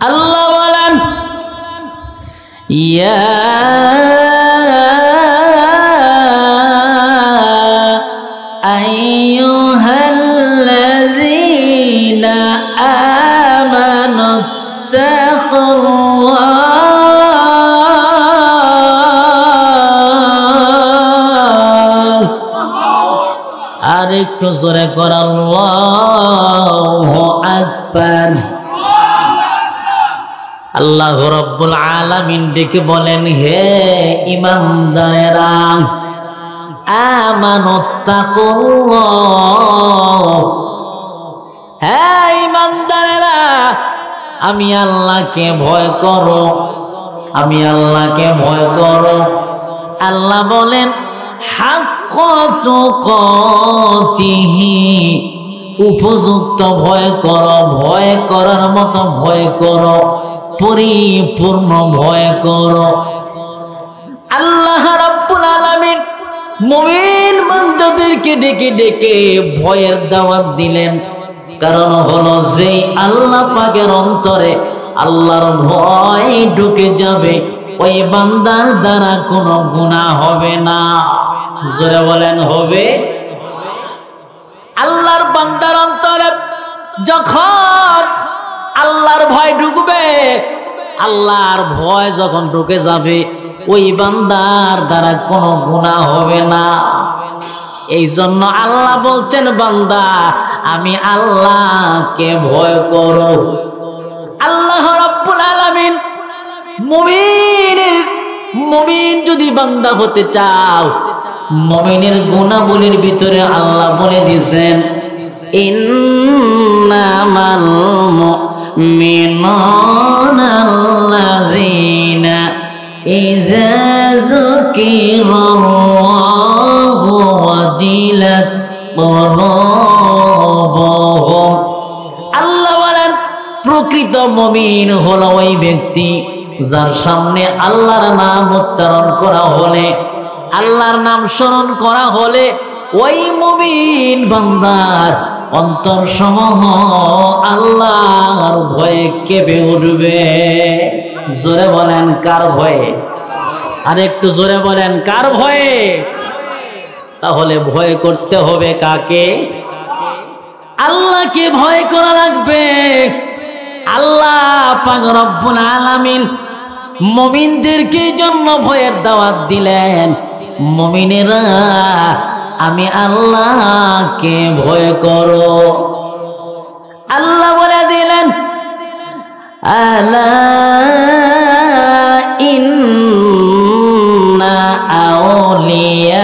আল্লাহ বলেন ইয়া আইয়ুহাল্লাযীনা আমানুত্তাকুল্লাহ আরেকটু জোরে কর আল্লাহু আকবার। আল্লাহ রাব্বুল আলামিন ডেকে বলেন হে ঈমানদারেরা আমানুত্তাকুল্লাহ, হে ঈমানদারেরা আমি আল্লাহকে ভয় করো, আমি আল্লাহকে ভয় করো। আল্লাহ বলেন হাক্কা তুকাতিহি, উপযুক্ত ভয় করো, ভয় করার মতো ভয় করো, পরিপূর্ণ ভয় করো। আল্লাহ রাব্বুল আলামিন মুমিন বান্দাদেরকে ডেকে ডেকে ভয়ের দাওয়াত দিলেন। কারণ হলো যে আল্লাহ পাকের অন্তরে আল্লাহর ভয় ঢুকে যাবে ওই বান্দার দ্বারা কোনো গুনাহ হবে না। জোরে বলেন হবে। আল্লাহর বান্দার অন্তরে যখন আল্লাহর ভয় ঢুকবে, আল্লাহর ভয় যখন ঢুকে যাবে ওই বান্দার দ্বারা কোনো গুনাহ হবে না। এই জন্য আল্লাহ বলছেন বান্দা আমি আল্লাহকে ভয় করো। আল্লাহ রাব্বুল আলামিন মুমিন যদি বান্দা হতে চাও, মুমিনের গুণাবলীর ভিতরে আল্লাহ বলে দিয়েছেন ইন্নামাল মুমিনুনাল্লাযীনা ইযা যুকিরাল্লাহু ওয়াজিলাত কুলুবুহুম। আল্লাহ বলেন প্রকৃত মুমিন হলো ওই ব্যক্তি যার সামনে আল্লাহর নাম উচ্চারণ করা হলে, আল্লাহর নাম স্মরণ করা হলে ওই মুমিন বান্দার অন্তরসমূহ আল্লাহর ভয়ে কেঁপে উঠবে। জোরে বলেন কার ভয়ে? আর একটু জোরে বলেন কার ভয়ে? তাহলে ভয় করতে হবে কাকে? আল্লাহকে ভয় করা লাগবে। আল্লাহ পাক রব্বুল আলামিন মুমিনদেরকে জন্য ভয়ের দাওয়াত দিলেন। মুমিনেরা আমি আল্লাহকে ভয় করো। আল্লাহ বলে দিলেন আলা ইন্না আউলিয়া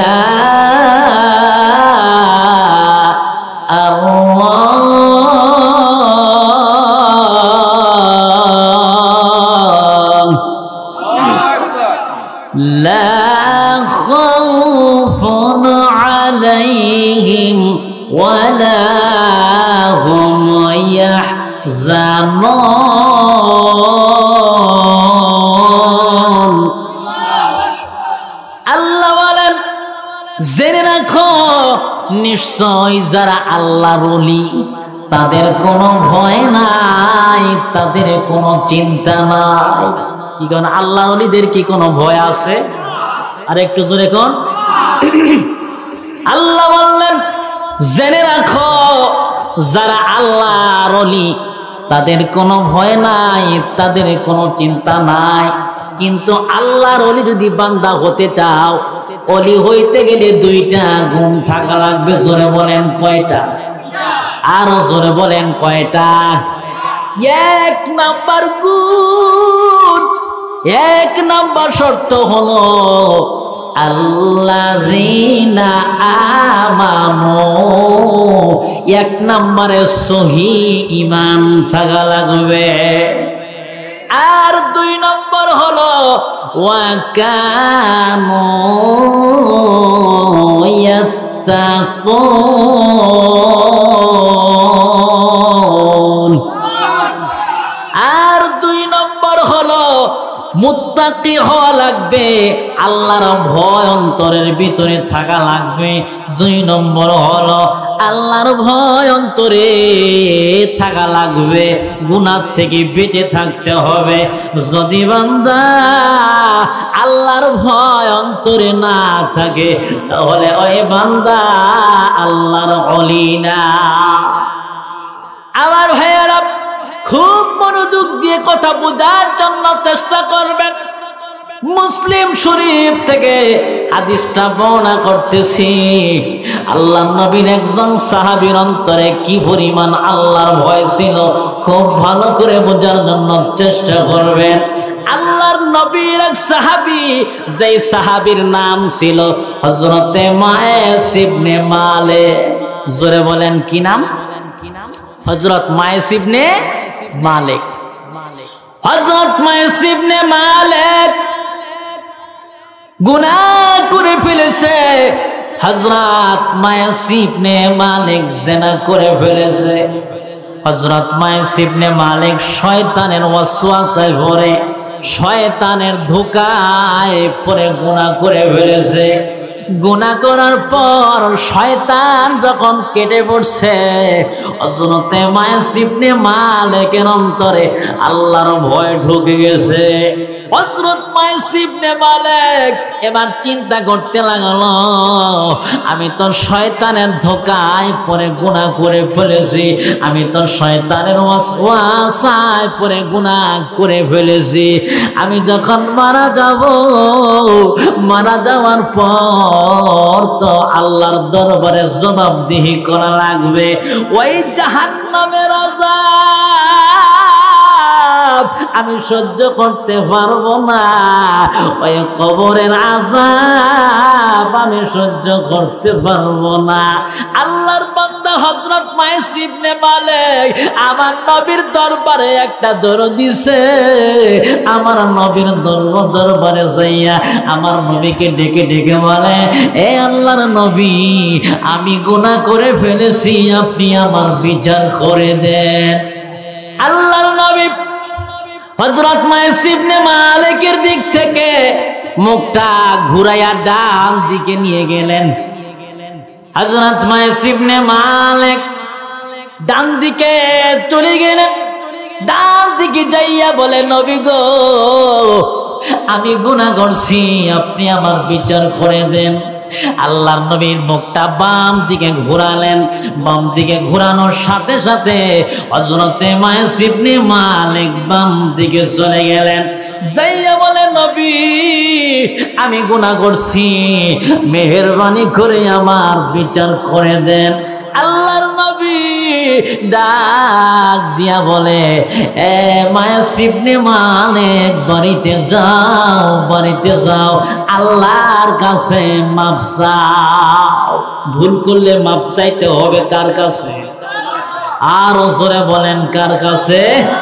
لا خوف عليهم ولا هم يحزنون। আল্লাহ বলেন জেনে রাখো নিশ্চয় যারা আল্লাহর ওলি তাদের কোনো ভয় নাই, তাদের কোনো চিন্তা নাই। কি কোন আল্লাহ ওলিদের কি কোনো ভয় আছে? আর একটু জোরে কোন। আল্লাহ বললেন জেনে রাখো যারা আল্লাহর ওলি তাদের কোনো ভয় নাই, তাদের কোনো চিন্তা নাই। কিন্তু আল্লাহর ওলি যদি বান্দা হতে চাও, ওলি হইতে গেলে দুইটা গুণ থাকা লাগবে। জোরে বলেন কয়টা? আরো জোরে বলেন কয়টা? এক নাম্বার গুণ, এক নাম্বার শর্ত হলো আল্লাযীনা আমানু। এক নম্বরে সহি ঈমান থাকা লাগবে। আর দুই নম্বর হলো ওয়া কানু ইয়াত্তাকুন। আর দুই নম্বর হলো মুত্তাকি হওয়া লাগবে, আল্লাহর ভয় অন্তরের ভিতরে থাকা লাগবে। 2 নম্বর হলো আল্লাহর ভয় অন্তরে থাকা লাগবে, গুনাহ থেকে বেঁচে থাকতে হবে। যদি বান্দা আল্লাহর ভয় অন্তরে না থাকে তাহলে ওই বান্দা আল্লাহর ওলি না। আমার ভাইয়েরা খুব মনোযোগ দিয়ে কথা বোঝার জন্য চেষ্টা করবেন। মুসলিম শরীফ থেকে হাদিসটা বর্ণনা করতেছি। আল্লাহর নবীর একজন সাহাবীর অন্তরে কি পরিমাণ আল্লাহর ভয় ছিল খুব ভালো করে বোঝার জন্য চেষ্টা করবেন। আল্লাহর নবীর এক সাহাবী, যেই সাহাবীর নাম ছিল হযরতে মায়েস ইবনে মালিক। জোরে বলেন কি নাম? হযরত মায়েস ইবনে মালিক। হযরত মায়েস ইবনে মালিক গুনাহ করে ফেলেছে। হযরত মায়েস ইবনে মালিক জিনা করে ফেলেছে। হযরত মায়েস ইবনে মালিক শয়তানের ওয়াসওয়াসায় পড়ে, শয়তানের ধোঁকায় পড়ে গুনাহ করে ফেলেছে। গুনাহ করার পর শয়তান যখন কেটে পড়ছে, হযরতে মায়েস ইবনে মালিকের অন্তরে আল্লাহর ভয় ঢুকে গেছে। হযরত মায়েস ইবনে মালিক এবার চিন্তা করতে লাগলো, আমি তো শয়তানের ধোঁকায় পড়ে গুনাহ করে ফেলেছি, আমি তো শয়তানের ওয়াসওয়াসায় পড়ে গুনাহ করে ফেলেছি। আমি যখন মারা যাব, মারা যাওয়ার পর তো আল্লাহর দরবারে জবাবদিহি করা লাগবে। ওই জাহান্নামের আযাব আমি সহ্য করতে পারবো না, ওই কবরের আযাব আমি সহ্য করতে পারবো না। আল্লাহর বান্দা হযরত মায়েস ইবনে মালিক আমার নবীর দরবারে একটা দৌড় দিছে। আমার নবীর দরবারে যাইয়া আমার নবীকে ডেকে ডেকে বলে, এ আল্লাহর নবী, আমি গুনাহ করে ফেলেছি, আপনি আমার বিচার করে দেন। আল্লাহর নবী হযরত মায়েস ইবনে মালিকের দিক থেকে মুখটা ঘুরাইয়া ডান দিকে নিয়ে গেলেন। হযরত মায়েস ইবনে মালিক ডান দিকে চলে গেলেন। ডান দিকে যাইয়া বলে, নবী গো, আমি গুনাহ করছি, আপনি আমার বিচার করে দেন। আল্লাহর নবীর মুখটা বাম দিকে ঘোরালেন। বাম দিকে ঘোরানোর সাথে সাথে হযরতে মায়েস ইবনে মালিক বাম দিকে চলে গেলেন। যাইয়া বলে, নবী, আমি গুনাহ করছি, মেহেরবানি করে আমার বিচার করে দেন। আল্লাহর নবী ডাক দিয়া বলে, এ মায়েস ইবনে মালিক, বাড়িতে যাও, বাড়িতে যাও, আল্লাহর কাছে মাপ চাও। ভুল করলে মাপ চাইতে হবে কার কাছে? আরো জোরে বলেন, কার কাছে?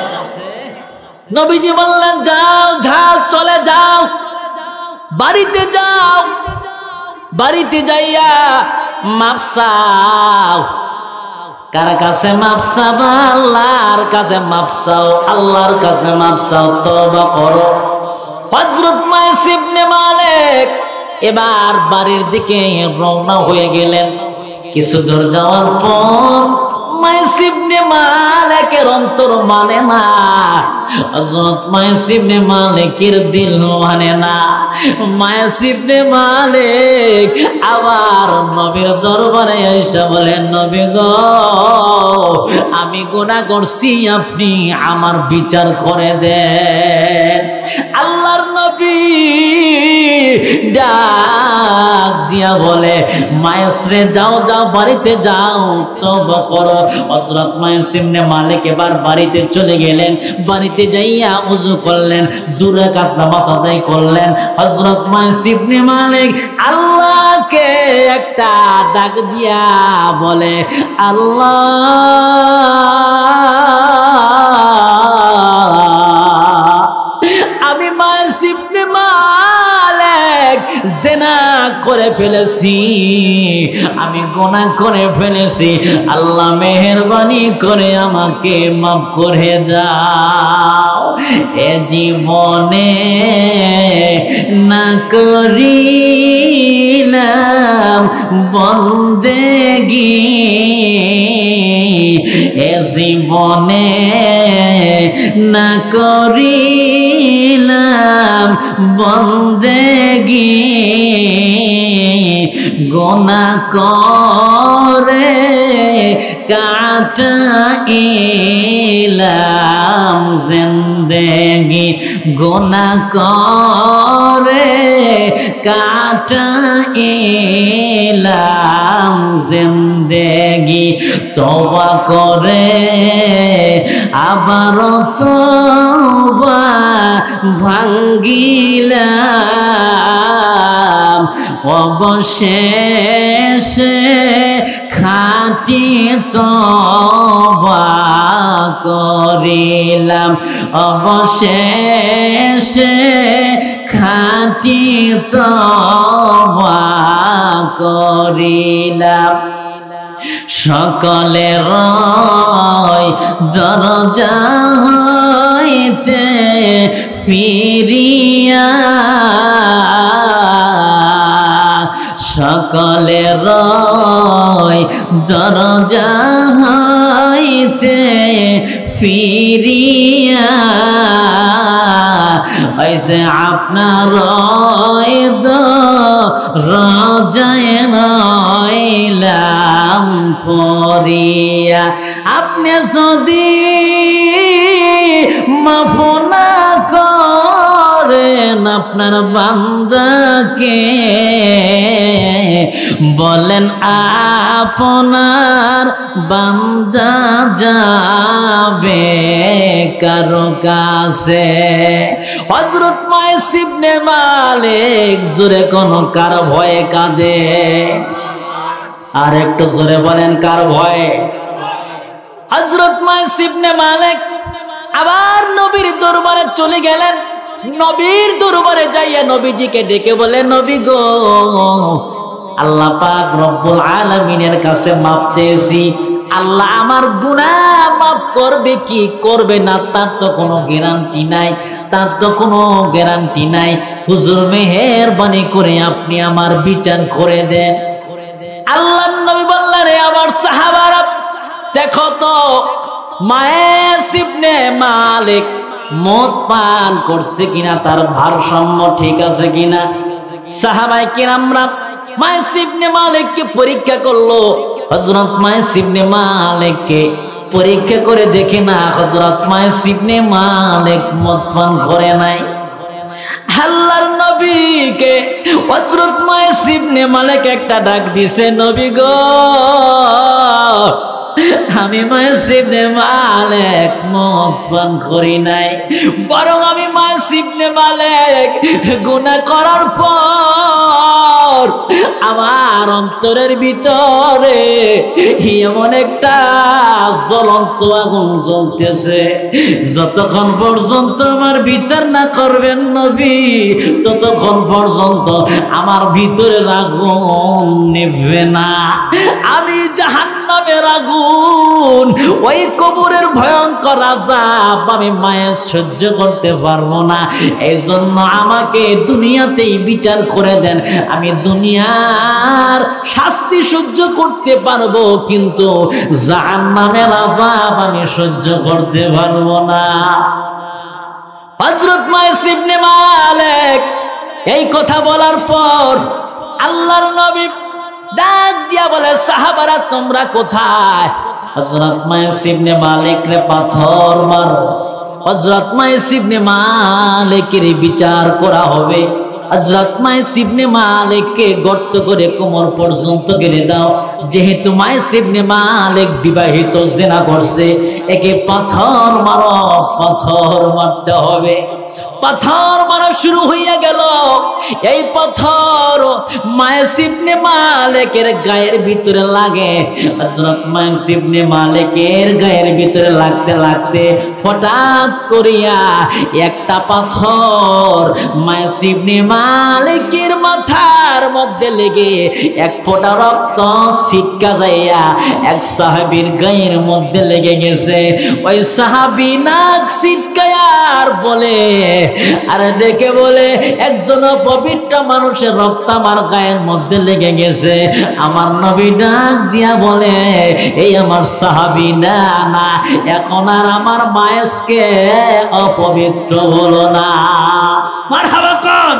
নবীজি বললেন, যাও যাও, চলে যাও, বাড়িতে যাও, বাড়িতে যাইয়া মাপ চাও। কার কাছে মাপ চাও? আল্লাহর কাছে মাপ চাও, আল্লাহর কাছে মাপ চাও, তওবা করো। হযরত মায়েস ইবনে মালিক এবার বাড়ির দিকে রওনা হয়ে গেলেন। কিছু দূর যাওয়ার পর মায়েস ইবনে মালিকের অন্তর মানে না, হযরত মায়েস ইবনে মালিকের দিল মানে না। মায়েস ইবনে মালিক আবার নবীর দরবারে এসে বলেন, নবী গো, আমি গুনাহ করছি, আপনি আমার বিচার করে দেন। আল্লাহর নবী ডাক দিয়া বলে, মায়েস রে, যাও যাও, বাড়িতে যাও, তওবা করো। হযরত মায়েস ইবনে মালিক এবার বাড়িতে চলে গেলেন। বাড়িতে যাইয়া ওযু করলেন, 2 রাকাত নামাজ আদায় করলেন। হযরত মায়েস ইবনে মালিক আল্লাহকে একটা ডাক দিয়া বলে, আল্লাহ, আমি মায়েস ইবনে মালিক জিনা করে ফেলেছি, আমি গুনাহ করে ফেলেছি, আল্লাহ মেহেরবানি করে আমাকে মাফ করে দাও। এ জীবনে না করিলাম বন্দেগি, এ জীবনে না করিলাম বন্দেগি, গুনাহ করে কাটাইলাম জিন্দেগি, গুনাহ করে কাটাইলাম জিন্দেগি। তওবা করে আবার তওবা ভাঙ্গিলাম, অবশেষে খাঁটি তওবা করিলাম, অবশেষে খাঁটি তওবা করিলাম। সকলের দরজা হইতে ফিরিয়া, সকলের দরজা হইতে ফিরিয়া, ऐसे আপনার দরজায় রইলাম পড়িয়া। আপনি যদি মাফ না করেন আপনার বান্দাকে, বলেন আপনার বান্দা যাবে কারো কাছে? হযরত মাইস ইবনে মালিক জোরে কোন কার ভয়ে কাঁদে? আর একটু জোরে বলেন কার ভয়ে? হযরত মাইস ইবনে মালিক আবার নবীর দরবারে চলে গেলেন। নবীর দরবারে যাইয়া নবীজিকে ডেকে বলে, নবী গো, আল্লাহ পাক রব্বুল আলামিনের কাছে মাপ চেয়েছি, আল্লাহ আমার গুনাহ মাফ করবে কি করবে না তার তো কোনো গ্যারান্টি নাই, তার তো কোনো গ্যারান্টি নাই। হুজুর মেহেরবানি করে আপনি আমার বিচার করে দেন। আল্লাহর নবী বললেন, রে আমার সাহাবারা, দেখো তো মাইস ইবনে মালিক মদ পান করছে কিনা, তার ভারসাম্য ঠিক আছে কিনা। সাহাবায়ে কিরামরা মাইস ইবনে মালিককে পরীক্ষা করলো। হযরত মাইস ইবনে মালিককে পরীক্ষা করে দেখে না, হযরত মাইস ইবনে মালিক মদ পান করে নাই। আল্লাহর নবীকে হযরত মাইস ইবনে মালিক একটা ডাক দিছে, নবী গো, আমি মাইস ইবনে মালিক মদ পান করি নাই, বরং আমি মাইস ইবনে মালিক গুনাহ করার পর আমার অন্তরের ভিতরে এমন একটা জ্বলন্ত আগুন জ্বলতেছে, যতক্ষণ পর্যন্ত আমার বিচার না করবেন নবী, ততক্ষণ পর্যন্ত আমার ভিতরের আগুন নিভবে না। আমি জাহান্নামের আগুন, ওই কবরের ভয়ঙ্কর আযাব আমি মায়ের সহ্য করতে পারবো না। এই জন্য আমাকে দুনিয়াতেই বিচার করে দেন, আমি দুনিয়ার শাস্তি সহ্য করতে পারবো, কিন্তু জাহান্নামের আযাব আমি সহ্য করতে পারবো না। হযরত মাইস ইবনে মালিক এই কথা বলার পর আল্লাহর নবী ডাক দিয়া বলে, সাহাবারা তোমরা কোথায়? হযরত মাইস ইবনে মালিকরে পাথর মারো, হযরত মাইস ইবনে মালিকের বিচার করা হবে। হযরত মাইস ইবনে মালিককে গর্ত করে কোমর পর্যন্ত গেলে দাও। যেহেতু মাইস ইবনে মালিক বিবাহিত, জিনা করছে, একে পাথর মারো, পাথর মারতে হবে। পাথর মারা শুরু হইয়া গেল। এই পাথর মাইস ইবনে মালিকের গায়ের ভিতরে লাগে। হযরত মাইস ইবনে মালিকের গায়ের ভিতরে লাগতে লাগতে হঠাৎ করিয়া একটা পাথর মাইস ইবনে মালিকের মাথার মধ্যে লেগে এক ফোঁটা রক্ত ছিটকা যাইয়া এক সাহাবীর গায়ের মধ্যে লেগে গেছে। ওই সাহাবী নাক ছিটকায়ার বলে, আরে ডেকে বলে, একজন পবিত্র মানুষের রক্ত আমার গায়ের মধ্যে লেগে গেছে। আমার নবী ডাক দিয়া বলে, এই আমার সাহাবী না, না এখন আর আমার মায়েসকে অপবিত্র বলো না। মারহাবা কোন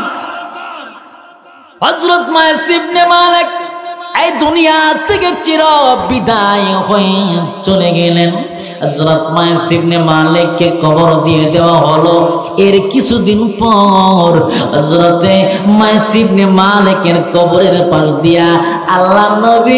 হযরত মায়েস ইবনে মালিক এই দুনিয়া থেকে চির বিদায় হয়ে চলে গেলেন। হযরত মায়েস ইবনে মালিককে কবর দিয়ে দেওয়া হলো। এর কিছুদিন পর হযরতে মায়েস ইবনে মালিকের কবরের পাশ দিয়া আল্লাহর নবী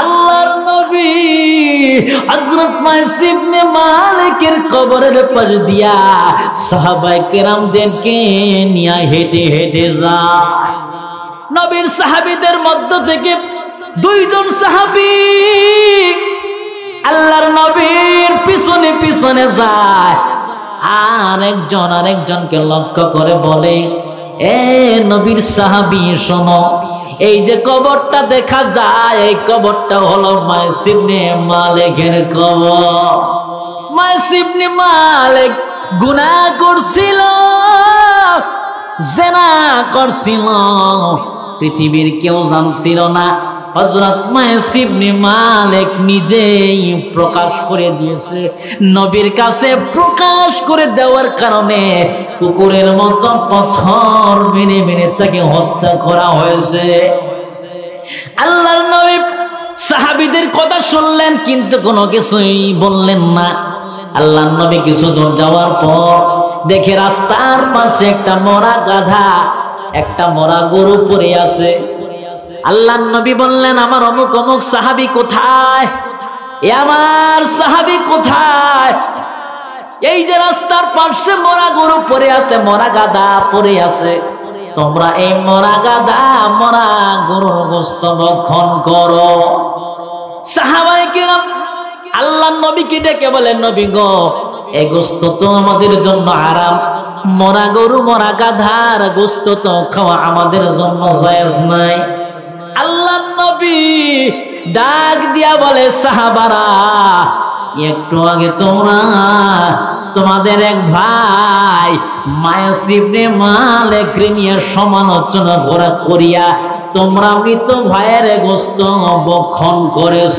হযরত মায়েস ইবনে মালিকের কবরের পাশ দিয়া সাহাবায়ে কেরামদেরকে নিয়ে হেঁটে হেঁটে যায়। নবীর সাহাবীদের মধ্য থেকে দুইজন সাহাবী আল্লাহর নবীর পিছনে পিছনে যায়, আর আরেকজনকে লক্ষ্য করে বলে, এ নবীর সাহাবী শোনো, এই যে কবরটা দেখা যায় এই কবরটা হলো মায়েস ইবনে মালিকের কবর। মায়েস ইবনে মালিক গুনাহ করছিল, জিনা করছিল, পৃথিবীর কেউ জানছিল না। হযরত মায়েস ইবনে মালিক নিজেই প্রকাশ করে দিয়েছে। নবীর কাছে প্রকাশ করে দেওয়ার কারণে কুকুরের মতো পাথর মেরে মেরে তাকে হত্যা করা হয়েছে। আল্লাহর নবী সাহাবীদের কথা শুনলেন কিন্তু কোনো কিছুই বললেন না। আল্লাহর নবী কিছু দূর যাওয়ার পর দেখে রাস্তার পাশে একটা মরা গাধা, একটা মরা গরু পড়ে আছে। আল্লাহর নবী বললেন, আমার অমুক অমুক সাহাবী কোথায়? এ আমার সাহাবী কোথায়? এই যে রাস্তার পাশে মরা গরু পড়ে আছে, মরা গাধা পড়ে আছে, তোমরা এই মরা গাধা মরা গরুর গোশত ভক্ষণ করো। সাহাবায়ে কেরাম আল্লাহর নবীকে ডেকে বলেন, নবী গো, এই গোশত তো আমাদের জন্য হারাম, মরা গরু মরা গাধার গোশত তো খাওয়া আমাদের জন্য জায়েজ নাই। আল্লাহর নবী ডাক দিয়া বলে, সাহাবারা, একটু আগে তোমাদের এক ভাই মায়েস ইবনে মালিক নিয়ে সমালোচনা করিয়া তোমরা মৃত ভাইয়ের গোশত ভক্ষণ করেছ।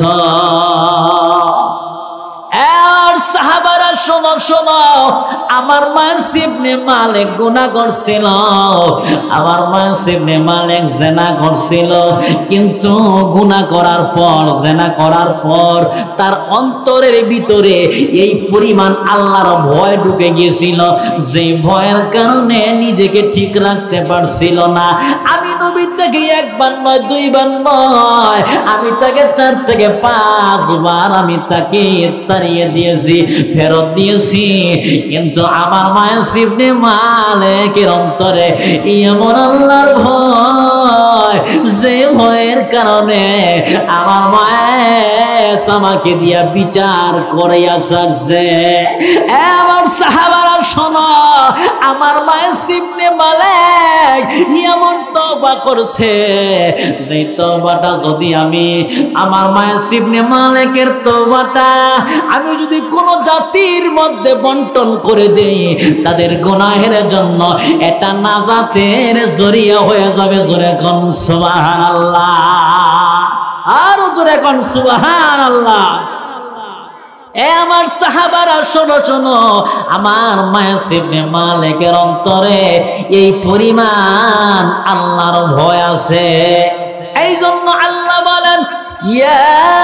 সাহাবারা শোনো শোনো, আমার মায়েস ইবনে মালিক গুনাহ করছিল, আমার মায়েস ইবনে মালিক জিনা করছিল, কিন্তু গুনাহ করার পর, জিনা করার পর তার অন্তরের ভিতরে এই পরিমাণ আল্লাহর ভয় ঢুকে গিয়েছিল যে ভয়ের কারণে নিজেকে ঠিক রাখতে পারছিল না। আমি নবী থেকে একবার নয়, দুইবার নয়, আমি তাকে 4 থেকে 5 বার আমি তাকে তাড়িয়ে দিয়েছি, ফেরত দিয়েছি, কিন্তু আমার মায়েস ইবনে মালিকের অন্তরে এমন আল্লাহর ভয় যে ভয়ের কারণে আমার মায়েস আমাকে দিয়া বিচার করে আসছে। আমার সাহাবারা শোনো, আমার মায়েস ইবনে মালিক এমন তওবা করছে যে তওবাটা যদি আমি, আমার মায়েস ইবনে মালিকের তওবাটা আমি যদি কোন জাতির মধ্যে বন্টন করে দেই, তাদের গুনাহের জন্য এটা নাজাতের জরিয়া হয়ে যাবে। জোরে কোন সুবহানাল্লাহ, আর জোরে কোন সুবহানাল্লাহ। এ আমার সাহাবারা শোনো শোনো, আমার মায়েস ইবনে মালিকের অন্তরে এই পরিমাণ আল্লাহর ভয় আছে। এই জন্য আল্লাহ বলেন, ইয়া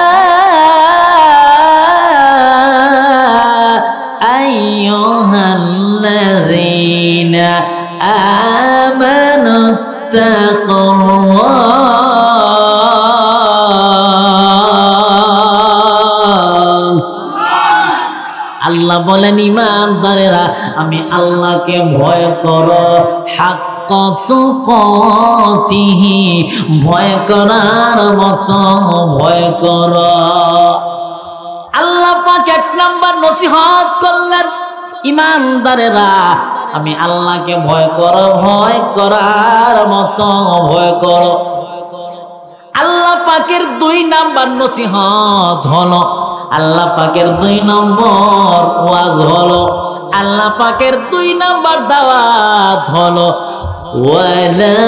আইয়ুহাল্লাযীনা আমানুত্তাকুল্লাহ আল্লাহ বলেন, ঈমানদারেরা আমি আল্লাহকে ভয় করো, হাক্কা তুকাতিহি, ভয় করার মতো ভয় করো। আল্লাহ পাক 1 নাম্বার নসিহত করলেন, ঈমানদারেরা আমি আল্লাহকে ভয় করো, ভয় করার মতো ভয় করো। আল্লাহ পাকের 2 নাম্বার নসিহত হলো, আল্লাহ পাকের 2 নম্বর ওয়াজ হলো, আল্লাহ পাকের 2 নাম্বার দাওয়াত হলো ওয়ালা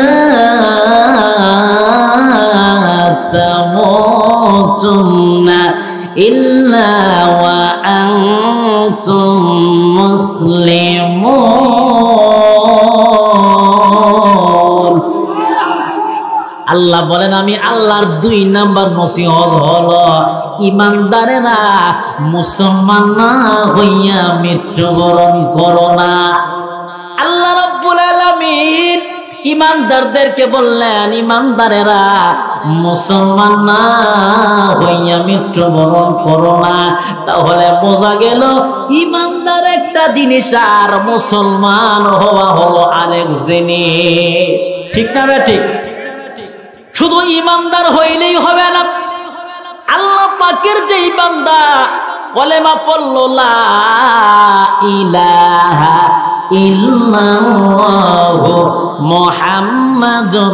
তামুতুন্না ইল্লা ওয়া আনতুম মুসলিমুন। আল্লাহ বলেন আমি আল্লাহর 2 নাম্বার নসিহত হলো ইমানদারেরা মুসলমান না হইয়া মৃত্যুবরণ করো না। আল্লাহ রাব্বুল আলামিন ইমানদারদেরকে বললেন ইমানদারেরা মুসলমান না হইয়া মৃত্যুবরণ করো না। তাহলে বোঝা গেল ইমানদার একটা জিনিস আর মুসলমান হওয়া হলো আরেক জিনিস। ঠিক না ঠিক? শুধু ইমানদার হইলেই হবে না, আল্লাহ পাকের যে বান্দা কলেমা পড়ল লা ইলাহা ইল্লাল্লাহু মুহাম্মাদুর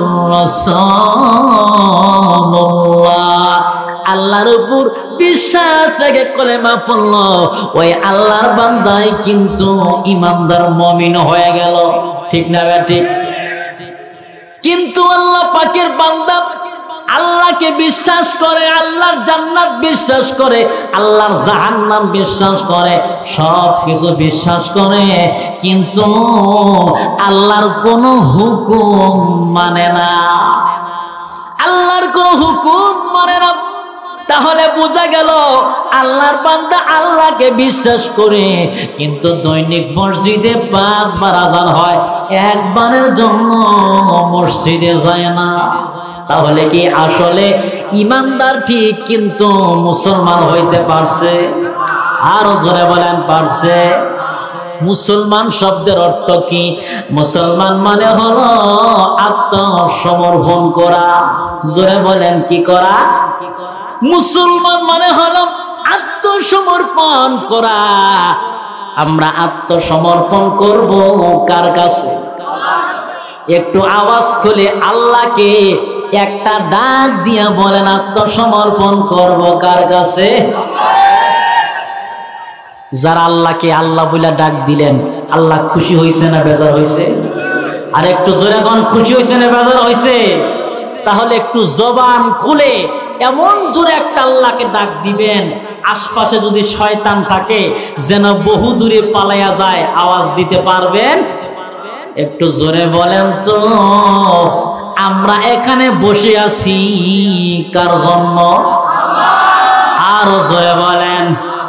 রাসূলুল্লাহ, আল্লাহর উপর বিশ্বাস রেখে কলেমা পড়ল, ওই আল্লাহর বান্দাই কিন্তু ইমানদার মুমিন হয়ে গেল। ঠিক না ঠিক? কিন্তু আল্লাহ পাকের বান্দা আল্লাহকে বিশ্বাস করে, আল্লাহর জান্নাত বিশ্বাস করে, আল্লাহর জাহান্নাম বিশ্বাস করে, সব কিছু বিশ্বাস করে, কিন্তু আল্লাহর কোনো হুকুম মানে না, আল্লাহর কোনো হুকুম মানে না। তাহলে বোঝা গেল আল্লাহর বান্দা আল্লাহকে বিশ্বাস করে, কিন্তু দৈনিক মসজিদে 5 বার আযান হয়, একবারের জন্য মসজিদে যায় না। তাহলে কি আসলে ইমানদার ঠিক কিন্তু মুসলমান হইতে পারছে? আরো জোরে বলেন পারছে? মুসলমান শব্দের অর্থ কি? মুসলমান মানে হলো আত্মসমর্পণ করা। জোরে বলেন কি করা? মুসলমান মানে হলো আত্মসমর্পণ করা। আমরা আত্মসমর্পণ করব কার কাছে? একটু আওয়াজ খুলে আল্লাহকে একটা ডাক দিয়া বলেন আত্মসমর্পণ করব কার কাছে? যারা আল্লাহকে আল্লাহ বলে ডাক দিলেন, আল্লাহ খুশি হয়েছে না বেজার হয়েছে? আর একটু জোরে কোন খুশি হয়েছে না বেজার হয়েছে? তাহলে একটু জবান খুলে এমন জোরে একটা আল্লাহকে ডাক দিবেন, আশপাশে যদি শয়তান থাকে যেন বহু দূরে পালাইয়া যায়, আওয়াজ দিতে পারবেন। একটু জোরে বলেন তো, আমরা এখানে বসে আছি কার জন্য? আরো জোরে বলেন।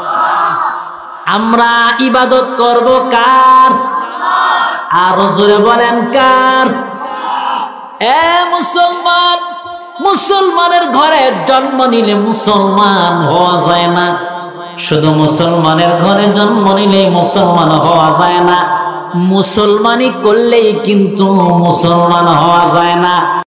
আমরা ইবাদত করব কার? আরো জোরে বলেন কার? এ মুসলমান, মুসলমানের ঘরে জন্ম নিলে মুসলমান হওয়া যায় না। শুধু মুসলমানের ঘরে জন্ম নিলে মুসলমান হওয়া যায় না, মুসলমানি করলেই কিন্তু মুসলমান হওয়া যায় না।